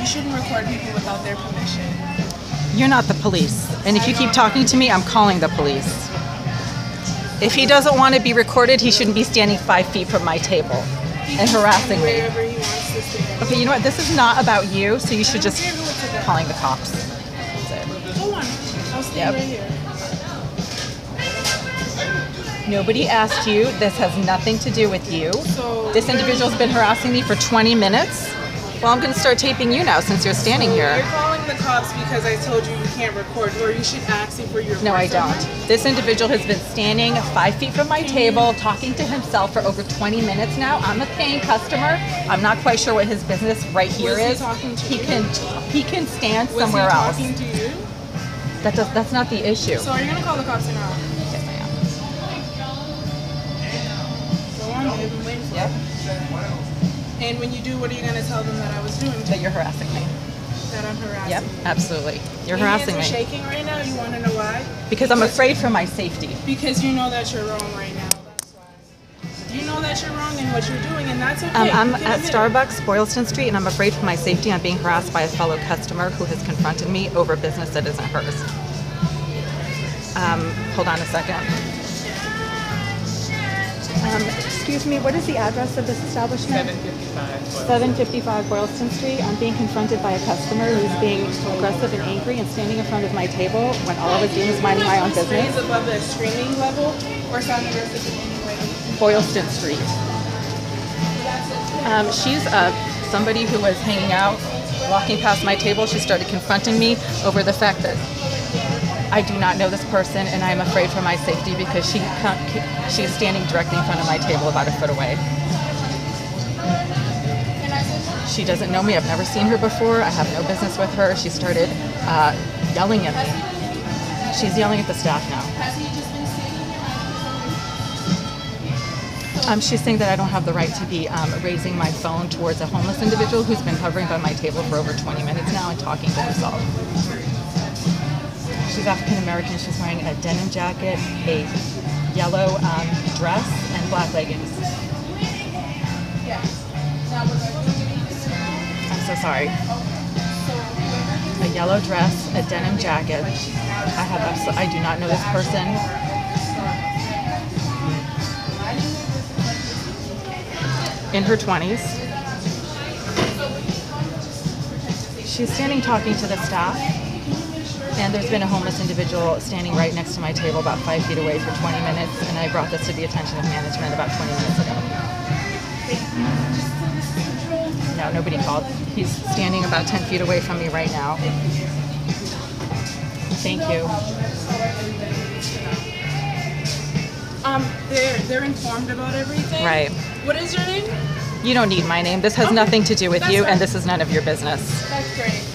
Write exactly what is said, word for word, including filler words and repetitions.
shouldn't record people without their permission. You're not the police. And if you keep talking to me, I'm calling the police. If he doesn't want to be recorded, he shouldn't be standing five feet from my table and harassing me. Wherever he wants to stand. Okay, you know what? This is not about you, so you should just calling the cops. That's it. Go on. I'll stay Yep. right here. Nobody asked you. This has nothing to do with you. So This individual's been harassing me for twenty minutes. Well, I'm going to start taping you now since you're standing here. You're calling the cops because I told you you can't record, or you should ask him for your. No, I don't. This individual has been standing five feet from my table, talking to himself for over twenty minutes now. I'm a paying customer. I'm not quite sure what his business right here Was he is. talking to he you? can he can stand Was somewhere he else. talking to you? That does, that's not the issue. So are you gonna call the cops or not? Yes, I am. Go on, babe. I'm waiting for Yep. it. And when you do, what are you gonna tell them that I was doing? That you're harassing me. That I'm harassing. Yep, you? absolutely. You're Your harassing hands me. are shaking right now. You want to know why? Because I'm afraid for my safety. Because you know that you're wrong right now. That's why. You know that you're wrong in what you're doing, and that's okay. Um, I'm You can at admit it. Starbucks, Boylston Street, and I'm afraid for my safety. I'm being harassed by a fellow customer who has confronted me over business that isn't hers. Um, hold on a second. Um, excuse me, what is the address of this establishment? seven fifty-five. seven fifty-five Boylston Street. I'm being confronted by a customer who's being aggressive and angry and standing in front of my table when all I was doing was minding my own business. Raise above the screaming level or sound aggressive in any way. Boylston Street. Um, she's uh, somebody who was hanging out, walking past my table. She started confronting me over the fact that I do not know this person and I'm afraid for my safety because she she is standing directly in front of my table about a foot away. She doesn't know me. I've never seen her before. I have no business with her. She started uh, yelling at me. She's yelling at the staff now. Um, she's saying that I don't have the right to be um, raising my phone towards a homeless individual who's been hovering by my table for over twenty minutes now and talking to herself. She's African American. She's wearing a denim jacket, a yellow um, dress, and black leggings. I'm so sorry. A yellow dress, a denim jacket. I have absolutely, I do not know this person. In her twenties. She's standing talking to the staff, and there's been a homeless individual standing right next to my table about five feet away for twenty minutes, and I brought this to the attention of management about twenty minutes ago. No, nobody called. He's standing about ten feet away from me right now. Thank you. Um, they're they're informed about everything. Right. What is your name? You don't need my name. This has Okay. nothing to do with That's you, fine. and this is none of your business. That's great.